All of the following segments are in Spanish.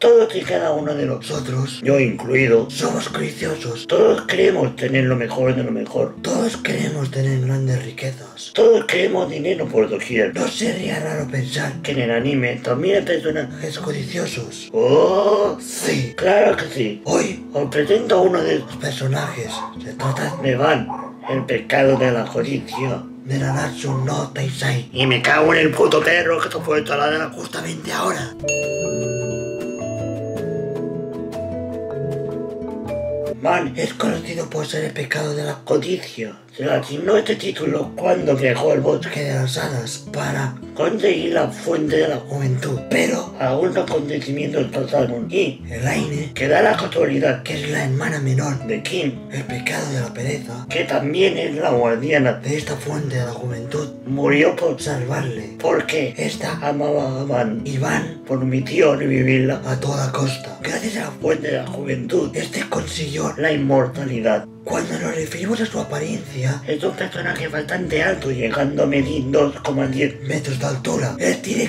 Todos y cada uno de nosotros, yo incluido, somos codiciosos. Todos queremos tener lo mejor de lo mejor. Todos queremos tener grandes riquezas. Todos queremos dinero por doquier. ¿No sería raro pensar que en el anime también hay personajes codiciosos? ¡Oh, sí! ¡Claro que sí! Hoy os presento a uno de los personajes. Se trata de Van, el pecado de la codicia de Nanatsu no Taizai. Y me cago en el puto perro que te fue instalada justamente ahora. Van es conocido por ser el pecado de la codicia. Se le asignó este título cuando viajó al bosque de las hadas para conseguir la fuente de la juventud. Pero algunos acontecimientos pasaron y Elaine, que da la casualidad que es la hermana menor de Kim, el pecado de la pereza, que también es la guardiana de esta fuente de la juventud, murió por salvarle, porque esta amaba a Van y Van prometió revivirla a toda costa. Gracias a la fuente de la juventud, este consiguió la inmortalidad. Cuando nos referimos a su apariencia, es un personaje bastante alto, llegando a medir 2,10 metros de altura. Él tiene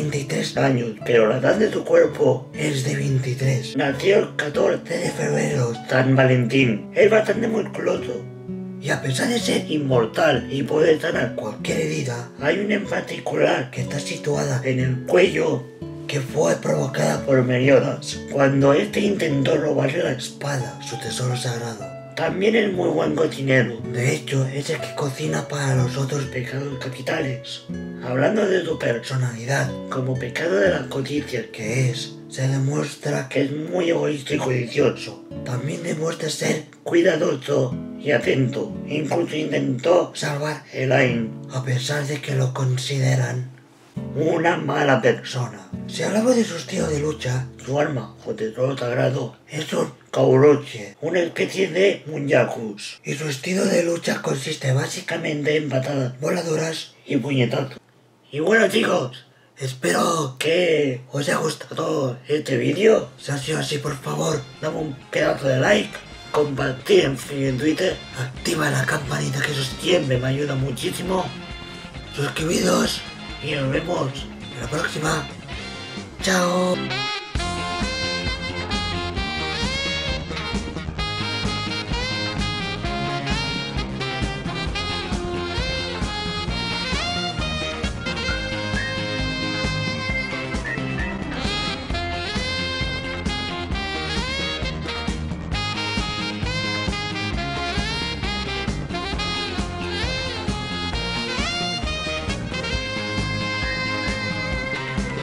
43 años, pero la edad de su cuerpo es de 23. Nació el 14 de febrero, San Valentín. Es bastante musculoso. Y a pesar de ser inmortal y poder sanar cualquier herida, hay una en particular que está situada en el cuello, que fue provocada por Meliodas, cuando este intentó robarle la espada, su tesoro sagrado. También es muy buen cocinero. De hecho, es el que cocina para los otros pecados capitales. Hablando de su personalidad, como pecado de la codicia que es, se demuestra que es muy egoísta y codicioso. También demuestra ser cuidadoso y atento. Incluso intentó salvar a Elaine, a pesar de que lo consideran una mala persona. Si hablamos de su estilo de lucha, su arma o tesoro sagrado es un Kauroche, una especie de Munyakus. Y su estilo de lucha consiste básicamente en patadas voladoras y puñetazos. Y bueno chicos, espero que os haya gustado este vídeo. Si ha sido así, por favor, dame un pedazo de like, compartir en Twitter, activa la campanita que eso siempre me ayuda muchísimo, suscribiros y nos vemos en la próxima. Chao.